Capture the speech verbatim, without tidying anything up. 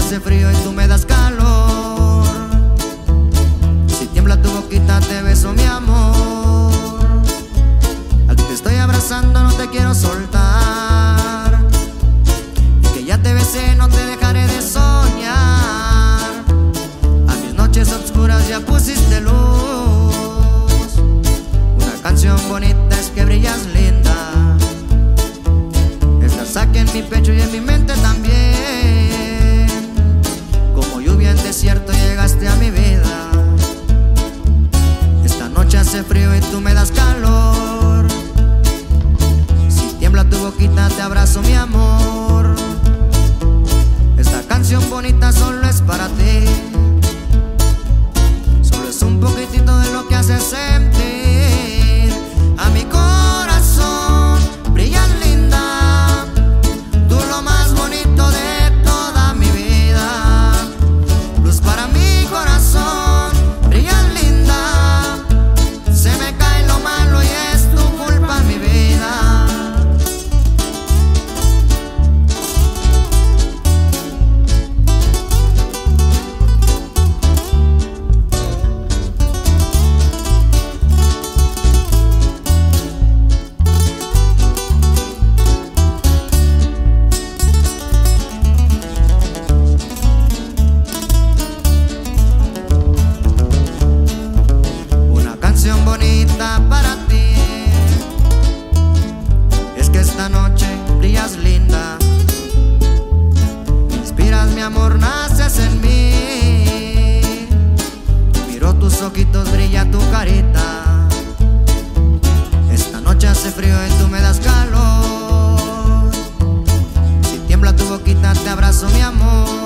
hace frío y tú me das calor. Si tiembla tu boquita te beso, mi amor. Al que te estoy abrazando no te quiero soltar, y que ya te besé no te dejaré de soñar. A mis noches oscuras ya pusiste luz. Una canción bonita es que brillas linda. Estás aquí en mi pecho y en mi mente también. Como lluvia en desierto llegaste a mi vida. Esta noche hace frío y tú me das calor. Si tiembla tu boquita te abrazo, mi amor. Esta canción bonita solo es para ti. Solo es un poquitito de lo que hace sentir a mi corazón. Brillas linda, tú lo más bonito de toda mi vida. Luz para mi corazón. Brillas linda, se me cae lo malo y es tu culpa mi vida. Bonita para ti es que esta noche brillas linda. Inspiras mi amor, naces en mí. Miro tus ojitos, brilla tu carita. Esta noche hace frío y tú me das calor. Si tiembla tu boquita te abrazo, mi amor.